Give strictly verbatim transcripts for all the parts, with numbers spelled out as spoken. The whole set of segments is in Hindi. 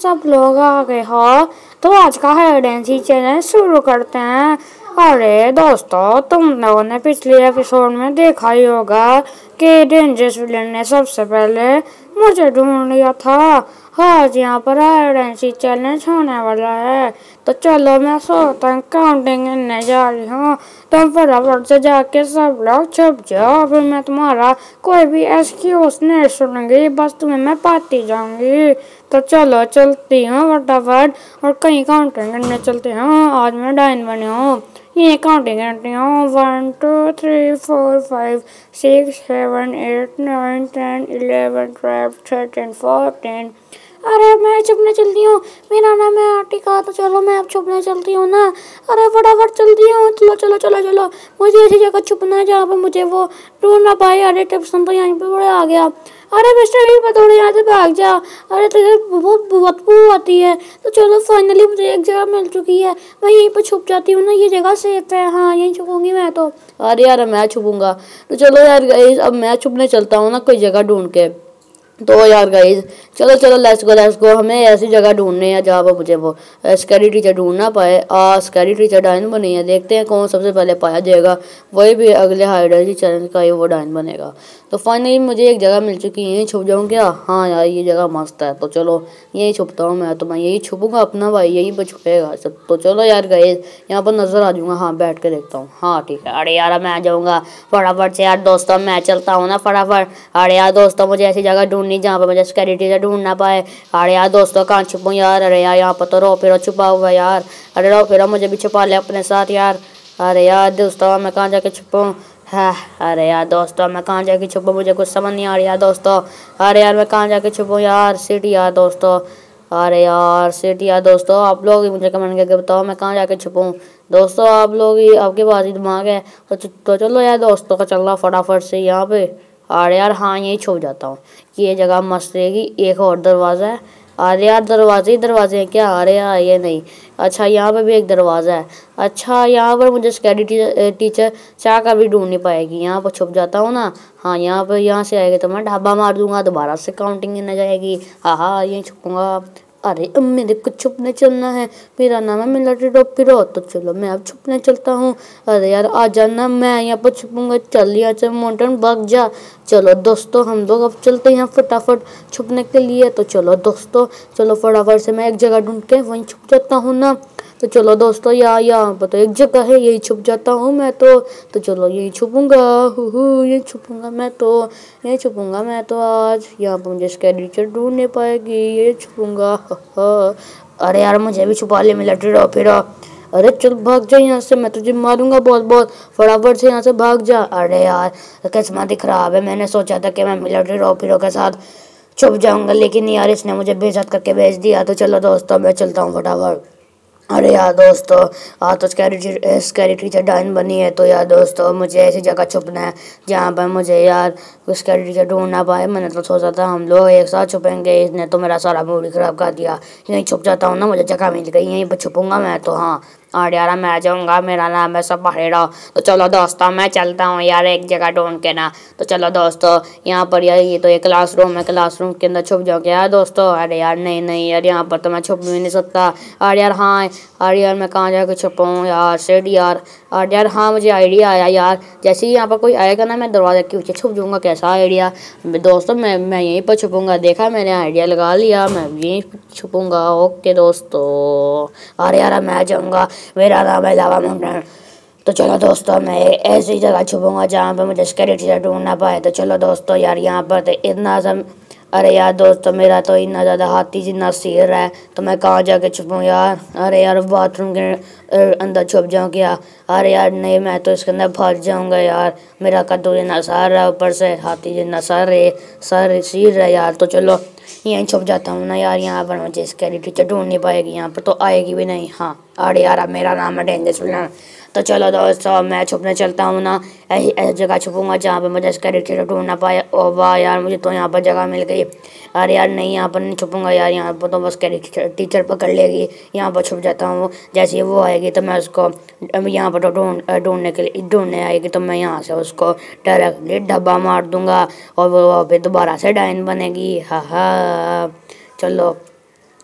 सब लोग आ गए हो तो आज का हाइड एंड सीक चैलेंज शुरू करते हैं। अरे दोस्तों, तुम लोगों ने पिछले एपिसोड में देखा ही होगा कि डेंजरस विलन ने सबसे पहले मुझे ढूंढ लिया था। आज यहाँ पर हाइड एंड सीक चैलेंज होने वाला है, तो चलो मैं सोता हूँ काउंटिंग करने जा रही हूँ। तुम फटाफट से जाके सब लोग छुप जाओ, फिर मैं तुम्हारा कोई भी एक्सक्यूज नहीं सुनूंगी, बस तुम्हें मैं पाती जाऊंगी। तो चलो चलती हूँ फटाफट और कहीं काउंटिंग करने चलते हैं। आज मैं डाइन बनी हूँ, ये काउंटिंग करती हूँ। One two three four five six seven eight nine ten eleven twelve thirteen fourteen. अरे मैं छुपने चलती हूँ, मेरा नाम है आर्टिका। तो चलो मैं अब छुपने चलती हूँ ना। अरे फटाफट चलती हूँ, चलो चलो चलो चलो। मुझे ऐसी जगह छुपना है जहाँ पर मुझे वो ढूंढ ना पाए। अरे टिप्सन तो यहाँ पे बड़े आ गया। अरे मिस्टर वीर मैं थोड़े यहाँ से भाग जा। अरे तुझे बहुत बदबू आती है। तो चलो फाइनली मुझे एक जगह मिल चुकी है, मैं यहीं पर छुप जाती हूँ ना। ये जगह सेफ है, हाँ यहीं छुपूंगी मैं तो। अरे यार मैं छुपूंगा। तो चलो यार गाइस, अब मैं छुपने चलता हूँ ना कोई जगह ढूंढ के। तो यार गाइस चलो चलो लेट्स गो लेट्स गो। हमें ऐसी जगह ढूंढनी है जहाँ पर मुझे वो स्कैरी टीचर ढूंढ ना पाए। आ स्कैरी टीचर डायन बनी है, देखते हैं कौन सबसे पहले पाया जाएगा, वही भी अगले हाइड एंड सीक चैलेंज का ही वो डायन बनेगा। तो फाइनली मुझे एक जगह मिल चुकी है, यहीं छुप जाऊँ क्या? हाँ यार ये जगह मस्त है, तो चलो यहीं छुपता हूँ मैं। तो मैं यही छुपूंगा अपना भाई, यहीं पर छुपेगा सब। तो चलो यार गाइस यहाँ पर नजर आ जाऊंगा, हाँ बैठ के देखता हूँ। हाँ ठीक है। अरे यार मैं आ जाऊँगा फटाफट से यार दोस्तों, मैं चलता हूँ ना फटाफट। अरे यार दोस्तों मुझे ऐसी जगह ढूंढनी जहाँ पर मुझे स्कैरी टीचर ढूंढ ना पाए। अरे यार दोस्तों कहाँ छुपूँ यार? अरे यार यहाँ पर तो रो फिरो छुपा हुआ है यार। अरे रो फिरो मुझे भी छुपा ले अपने साथ यार। अरे यार दोस्तों मैं कहाँ जाके छुपूँ? है अरे यार दोस्तों मैं कहाँ जाके छुपूँ, मुझे कुछ समझ नहीं आ रही यार दोस्तों। अरे यार मैं कहाँ जाके छुपूँ यार? सिटी यार दोस्तों। अरे यार सिटी यार दोस्तों, आप लोग ही मुझे कमेंट करके बताओ मैं कहाँ जाके छुपूँ। दोस्तों आप लोग ही, आपके पास ही दिमाग है तो, तो चलो यार दोस्तों का चल रहा फटाफट से यहाँ पे। अरे यार हाँ यहीं छुप जाता हूँ, ये जगह मस्त रहेगी। एक और दरवाज़ा है। अरे यार दरवाजे ही दरवाजे हैं क्या? अरे यार ये नहीं। अच्छा यहाँ पे भी एक दरवाज़ा है। अच्छा यहाँ पर मुझे स्कैरी टीचर टीचर चाह कर भी ढूंढ नहीं पाएगी, यहाँ पर छुप जाता हूँ ना। हाँ यहाँ पर यहाँ से आएगी तो मैं ढाबा मार दूंगा, दोबारा से काउंटिंग न जाएगी। हाँ हाँ यहीं छुपूंगा। अरे अब मेरे को छुपने चलना है, मेरा नाम है मिलिट्री टॉप पिरो। तो चलो मैं अब छुपने चलता हूँ। अरे यार आ जाना, मैं यहाँ पर छुपूंगा। चल यहाँ से माउंटेन भाग जा। चलो दोस्तों हम लोग अब चलते हैं फटाफट छुपने के लिए। तो चलो दोस्तों चलो फटाफट से मैं एक जगह ढूंढ के वहीं छुप जाता हूँ ना। तो चलो दोस्तों यहाँ यहाँ पर तो एक जगह है, यही छुप जाता हूँ मैं तो। तो चलो यही छुपूंगा, हु यही छुपूंगा मैं तो, यही छुपूंगा मैं तो। आज यहाँ पर मुझे स्कैरी टीचर ढूंढ नहीं पाएगी, ये छुपूंगा। अरे यार मुझे भी छुपा ले मिलिट्री टॉप पिरो। अरे चल भाग जा यहाँ से, मैं तुझे मारूंगा बहुत बहुत, फटाफट से यहाँ से भाग जा। अरे यार किस्मत खराब है, मैंने सोचा था कि मैं मिलिट्री टॉप पिरो के साथ छुप जाऊंगा, लेकिन यार इसने मुझे बेइज्जत करके भेज दिया। तो चलो दोस्तों मैं चलता हूँ फटाफट। अरे यार दोस्तों आज तो स्कैरी स्कैरी टीचर डायन बनी है, तो यार दोस्तों मुझे ऐसी जगह छुपना है जहाँ पर मुझे यार स्कैरी टीचर ढूंढ ना पाए। मैंने तो सोचा था हम लोग एक साथ छुपेंगे, इसने तो मेरा सारा मूड खराब कर दिया। यहीं छुप जाता हूँ ना, मुझे जगह मिल गई, यहीं पर छुपूंगा मैं तो। हाँ अरे यार मैं आ जाऊँगा, मेरा नाम है सब पढ़ेड़ा। तो चलो दोस्तों मैं चलता हूँ यार एक जगह ढूंढ के ना। तो चलो दोस्तों यहाँ पर यार ये तो एक क्लासरूम है, क्लासरूम के अंदर छुप जाओगे यार दोस्तों। अरे यार नहीं नहीं यार यहाँ पर तो मैं छुप भी नहीं सकता। अरे यार हाँ अरे यार मैं कहाँ जाके छुपाऊँ यार? सेड यार। अरे यार हाँ मुझे आइडिया आया यार, जैसे ही यहाँ पर कोई आएगा ना मैं दरवाजे के पीछे छुप जाऊँगा। कैसा आइडिया दोस्तों? मैं मैं यहीं पर छुपूंगा। देखा मैंने आइडिया लगा लिया, मैं यहीं छुपूंगा। ओके दोस्तों। अरे यार मैं आ जाऊँगा, मेरा नाम है लावा माउंटेन। तो चलो दोस्तों मैं ऐसी जगह छुपूंगा जहाँ पर मुझे स्कैरी टीचर ढूंढ ना पाए। तो चलो दोस्तों यार यहाँ पर तो इतना सब, अरे यार दोस्तों मेरा तो इतना ज़्यादा हाथी जितना सिर है, तो मैं कहाँ जाके छुपूँ यार? अरे यार बाथरूम के अंदर छुप जाऊँ क्या? अरे यार नहीं मैं तो इसके अंदर फंस जाऊँगा यार, मेरा कद्दू जितना सर है, ऊपर से हाथी जितना सर है, सर सिर है यार। तो चलो यहीं छुप जाता हूँ ना यार, यहाँ पर मुझे स्कैरी टीचर ढूंढ नहीं पाएगी, यहाँ पर तो आएगी भी नहीं। हाँ अरे यार अब मेरा नाम है डेंजरस विलन। तो चलो दोस्तों मैं छुपने चलता हूँ ना, ऐसी ऐसी जगह छुपूंगा जहाँ पे मुझे स्कैरी टीचर ढूंढ ना पाए। ओ वाह यार मुझे तो यहाँ पर जगह मिल गई। अरे यार नहीं यहाँ पर नहीं छुपूंगा यार, यहाँ पर तो बस स्कैरी टीचर टीचर पकड़ लेगी। यहाँ पर छुप जाता हूँ, जैसे ही वो आएगी तो मैं उसको यहाँ पर तो ढूंढ ढूंढने के लिए ढूंढने आएगी तो मैं यहाँ से उसको डायरेक्टली डब्बा मार दूंगा और वो वहाँ पे दोबारा से डायन बनेगी। हाँ हाँ चलो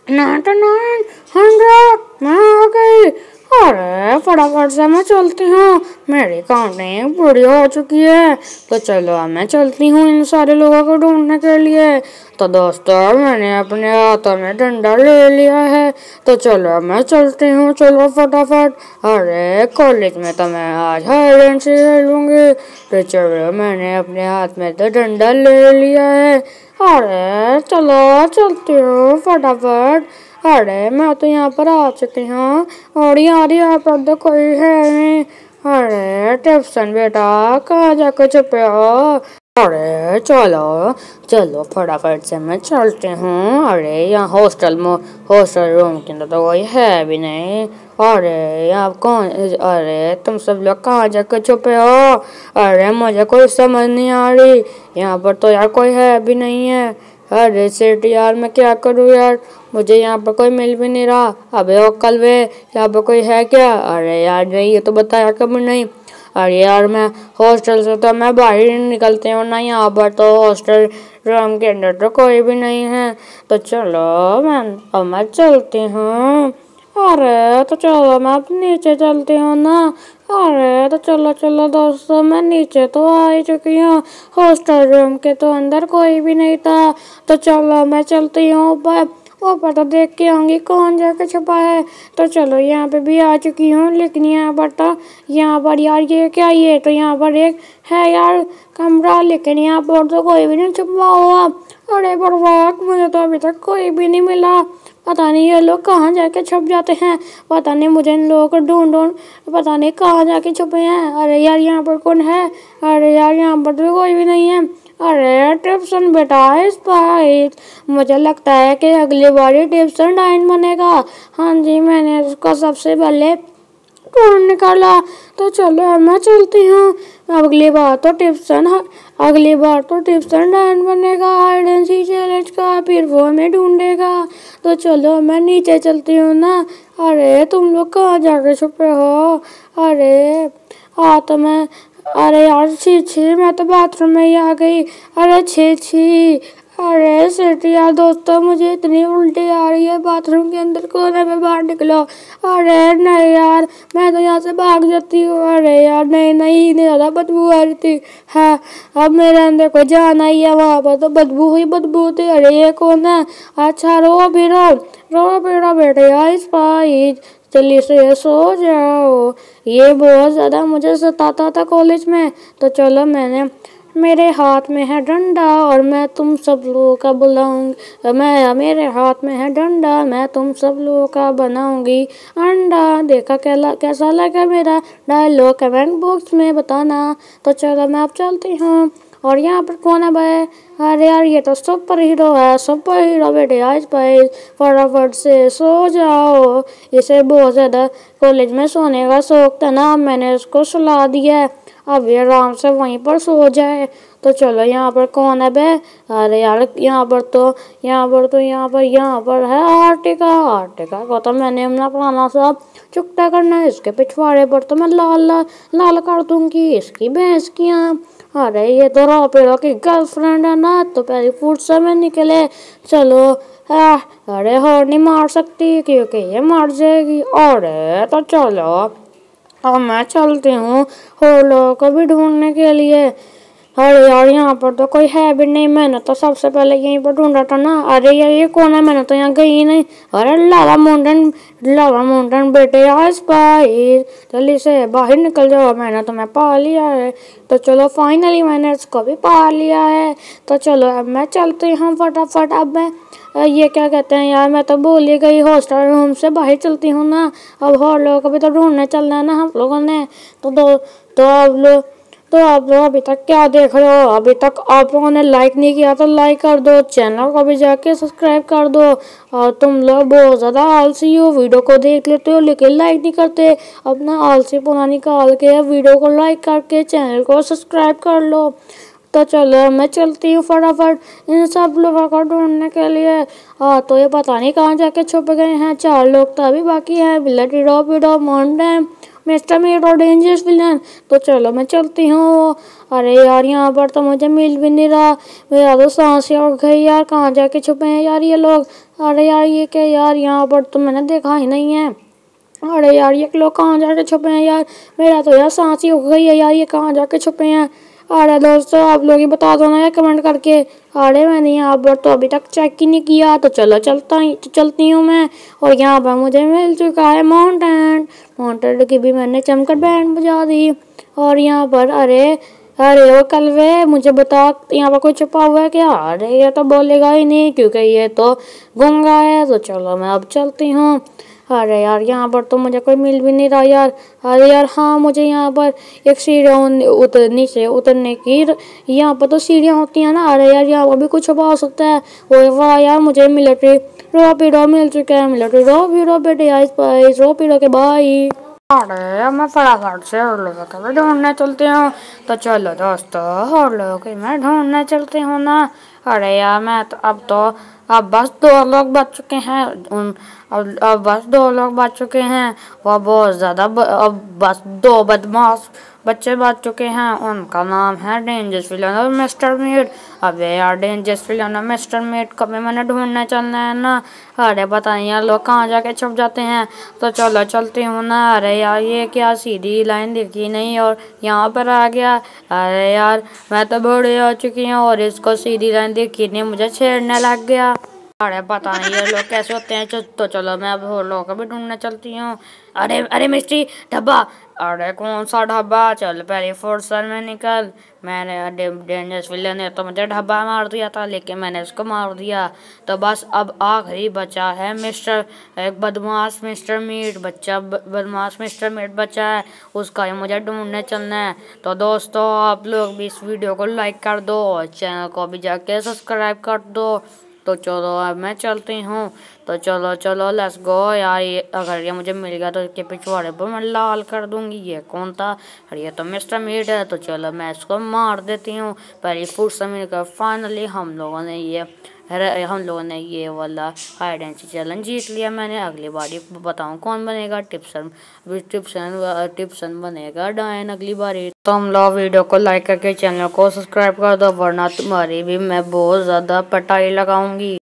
नाइन हंड्रेड मैं आ गई। अरे फटाफट से मैं चलती हूँ, मेरी काउंटिंग पूरी हो चुकी है। तो चलो मैं चलती हूँ इन सारे लोगों को ढूंढने के लिए। तो दोस्तों मैंने अपने हाथों में डंडा ले लिया है, तो चलो मैं चलती हूँ, चलो फटाफट। अरे कॉलेज में तो मैं आज हाइड एंड सीक खेलूंगी, तो चलो मैंने अपने हाथ में तो डंडा ले लिया है। अरे चलो चलती हूँ फटाफट। अरे मैं तो यहाँ पर आ चुकी हूँ और यार यहाँ पर तो कोई है नहीं। अरे टिप्सन बेटा कहाँ जाकर छुपे हो? अरे चलो चलो फटाफट से मैं चलती हूँ। अरे यहाँ हॉस्टल में हॉस्टल रूम के अंदर तो कोई है भी नहीं। अरे यहाँ कौन? अरे तुम सब लोग कहाँ जाकर छुपे हो? अरे मुझे कोई समझ नहीं आ रही, यहाँ पर तो यार कोई है भी नहीं है। अरे सेठ यार मैं क्या करूँ यार, मुझे यहाँ पर कोई मिल भी नहीं रहा। अबे ओ कलवे यहाँ पर कोई है क्या? अरे यार नहीं, ये तो बताया कभी नहीं। अरे यार मैं हॉस्टल से तो मैं बाहर ही नहीं निकलती हूँ ना, यहाँ पर तो हॉस्टल रूम के अंदर तो कोई भी नहीं है। तो चलो मैं अब मैं चलती हूँ। अरे तो चलो मैं अब नीचे चलती हूँ ना। अरे तो चलो चलो दोस्तों मैं नीचे तो आ ही चुकी हूँ, हॉस्टल रूम के तो अंदर कोई भी नहीं था। तो चलो मैं चलती हूँ ऊपर, ऊपर तो देख के आऊँगी कौन जाकर छुपा है। तो चलो यहाँ पे भी आ चुकी हूँ, लेकिन यहाँ पर तो यहाँ पर यार ये क्या, ये तो यहाँ पर एक है यार कमरा, लेकिन यहाँ पर तो कोई भी नहीं छुपा हुआ। अरे बर्बाद, मुझे तो अभी तक कोई भी नहीं मिला। पता नहीं ये लोग कहाँ जाके छुप जाते हैं, पता नहीं मुझे इन लोगों को ढूंढ ढूंढ पता नहीं कहाँ जाके छुपे हैं। अरे यार यहाँ पर कौन है? अरे यार यहाँ पर तो कोई भी नहीं है। अरे टिप्सन बेटा इस बार मुझे लगता है कि अगली बार टिप्सन डाइन बनेगा। हाँ जी, मैंने उसको सबसे पहले ढूंढ निकाला। तो चलो मैं चलती हूँ, अगली बार तो टिप्सन अगली बार तो टिप्सन डाइन बनेगा हाइड एंड सीक चैलेंज का, फिर वो हमें ढूंढेगा। तो चलो मैं नीचे चलती हूँ ना। अरे तुम लोग कहाँ जाके छुपे हो? अरे हाँ तो मैं अरे यार छी छी, मैं तो बाथरूम में ही आ गई। अरे छी छी, अरे सेठ यार दोस्तों मुझे इतनी उल्टी आ रही है, बाथरूम के अंदर कोने में बाहर निकलो। अरे नहीं यार मैं तो यहाँ से भाग जाती हूँ। अरे यार नहीं नहीं नहीं ज़्यादा बदबू आ रही थी। हाँ अब मेरे अंदर कोई जाना ही है, वहाँ पर तो बदबू ही बदबू थी। अरे ये कौन है? अच्छा रो भी रो रो भी रो बेटे यार स्पाइस, जल्दी से सो जाओ, ये बहुत ज़्यादा मुझे सताता था कॉलेज में। तो चलो मैंने मेरे हाथ में है डंडा और मैं तुम सब लोगों का बुलाऊंगी, मैं मेरे हाथ में है डंडा, मैं तुम सब लोगों का बनाऊंगी अंडा। देखा कैला कैसा लगा मेरा डायलॉग, कमेंट बॉक्स में बताना। तो चलो मैं अब चलती हूँ। और यहाँ पर कौन है भाई? अरे यार ये तो सुपर हीरो है, सुपर हीरो बेटे आज भाई फटाफट से सो जाओ। इसे बहुत ज़्यादा कॉलेज में सोने का शौक था ना, मैंने उसको सुला दिया है, अब ये आराम से वहीं पर सो जाए। तो चलो यहाँ पर कौन है बे? अरे यार यहाँ पर तो यहाँ पर तो यहाँ पर यहाँ पर है आर्टिका। आर्टिका को तो मैंने अपना पुराना सा चुकता करना है, इसके पिछवाड़े पर तो मैं लाल लाल लाल कर दूंगी इसकी भैंस की आँख। अरे ये तो रॉपेरो की गर्लफ्रेंड है ना, तो पहले फूट से में निकले। चलो आ, अरे हो नहीं मार सकती क्योंकि ये मर जाएगी। अरे तो चलो अब मैं चलती हूँ होलो को भी ढूंढने के लिए। अरे यार यहाँ पर तो कोई है भी नहीं, मैंने तो सबसे पहले यहीं पर ढूंढा था ना। अरे यार ये कौन है? मैंने तो यहाँ गई ही नहीं। अरे लावा माउंटेन लावा माउंटेन बेटे आस पास जल्दी से बाहर निकल जाओ, मैंने तुम्हें पा लिया है। तो चलो फाइनली मैंने इसको भी पा लिया है। तो चलो अब मैं चलती हूँ फटाफट। अब मैं ये क्या कहते हैं यार, मैं तो भूल ही गई, हॉस्टल रूम से बाहर चलती हूँ ना। अब और लोगों को भी तो ढूंढने चलना है ना हम लोगों ने। तो दो तो अब लोग तो आप लोग अभी तक क्या देख रहे हो? अभी तक आप लोगों ने लाइक नहीं किया तो लाइक कर दो, चैनल को भी जाके सब्सक्राइब कर दो। और तुम लोग बहुत ज़्यादा आलसी हो, वीडियो को देख लेते हो लेकिन लाइक नहीं करते। अपना आलसी पुना निकाल के वीडियो को लाइक करके चैनल को सब्सक्राइब कर लो। तो चलो मैं चलती हूँ फटाफट इन सब लोगों को ढूंढने के लिए। हाँ तो ये पता नहीं कहाँ जाके छुप गए हैं, चार लोग तो अभी बाकी हैं, बिल्ला डॉ पीडो मॉन्डम मिस्टर मीडो डेंजरस विलन। तो चलो मैं चलती हूँ। अरे यार यहाँ पर तो मुझे मिल भी नहीं रहा, मेरा तो सांस ही उड़ गई यार, कहाँ जाके छुपे हैं यार ये लोग। अरे यार ये क्या यार, यहाँ पर तो मैंने देखा ही नहीं है। अरे यार ये लोग कहाँ जाके छुपे हैं यार, मेरा तो यार सांस ही उग गई है यार, ये कहाँ जाके छुपे हैं। अरे दोस्तों आप लोग ही बता दो ना यार कमेंट करके। अरे मैंने यहाँ पर तो अभी तक चेक ही नहीं किया, तो चलो चलता ही चलती हूँ मैं। और यहाँ पर मुझे मिल चुका है माउंटेन, माउंटेन की भी मैंने जमकर बैंड बजा दी। और यहाँ पर अरे अरे वो कलवे मुझे बता, यहाँ पर कोई छुपा हुआ है क्या? अरे ये तो बोलेगा ही नहीं क्योंकि ये तो गूंगा है। तो चलो मैं अब चलती हूँ। अरे यार यहाँ पर तो मुझे कोई मिल भी नहीं रहा यार। अरे यार हाँ, मुझे यहाँ पर एक सीढ़ियाँ उतरनी से उतरने की, यहाँ पर तो सीढ़ियाँ होती हैं ना। अरे यार यहाँ पर भी कुछ छुपा हो सकता है। वो वाह यार, मुझे मिलिट्री रोपीडो मिल चुका है, मिलिट्री रोपीडो बेटे आइस पाइस रोपीडो के भाई। अरे मैं फटाफट से और लोगों को भी ढूंढने चलती हूँ। तो चलो दोस्तों और लोगों की मैं ढूंढने चलती हूँ ना। अरे यार मैं तो अब तो अब बस दो लोग बच चुके हैं, उन अब अब बस दो लोग बच चुके हैं। वह बहुत ज़्यादा अब बस दो बदमाश बच्चे बच चुके हैं। उनका नाम है डेंजरस विलन और मिस्टर मीट। अब यार डेंजरस विलन और मिस्टर मीट को भी मैंने ढूंढने चलना है ना। अरे पता नहीं यार लोग कहाँ जाके छुप जाते हैं। तो चलो चलती हूँ ना। अरे यार ये क्या सीधी लाइन दिखी नहीं और यहाँ पर आ गया। अरे यार मैं तो बूढ़ी हो चुकी हूँ और इसको सीधी लाइन दिखी नहीं, मुझे छेड़ने लग गया। अरे पता नहीं ये लोग कैसे होते हैं। तो चलो मैं अब और लोगों को भी ढूंढने चलती हूँ। अरे अरे मिस्ट्री ढब्बा। अरे कौन सा ढब्बा? चल पहले फुर्सत में निकल। मैंने डेंजरस विलन ने तो मुझे ढब्बा मार दिया था, लेकिन मैंने उसको मार दिया। तो बस अब आखिरी बचा है मिस्टर एक बदमाश मिस्टर मीट। बच्चा बदमाश मिस्टर मीट बचा है, उसका ही मुझे ढूंढने चलना है। तो दोस्तों आप लोग भी इस वीडियो को लाइक कर दो और चैनल को भी जाके सब्सक्राइब कर दो। तो चलो अब मैं चलती हूँ। तो चलो चलो लेट्स गो यार। ये अगर ये मुझे मिल गया तो इसके पिछवाड़े पर मैं लाल कर दूंगी। ये कौन था? अरे ये तो मिस्टर मीट है। तो चलो मैं इसको मार देती हूँ। पहले फुर्सत में कर फाइनली हम लोगों ने ये हम लोगों ने ये वाला हाइड एंड सीक चैलेंज जीत लिया। मैंने अगली बारी बताऊँ कौन बनेगा टिप्सन टिप्सन टिप्सन बनेगा डायन अगली बारी। तो हम लोग वीडियो को लाइक करके चैनल को सब्सक्राइब कर दो, वरना तुम्हारी भी मैं बहुत ज़्यादा पटाई लगाऊंगी।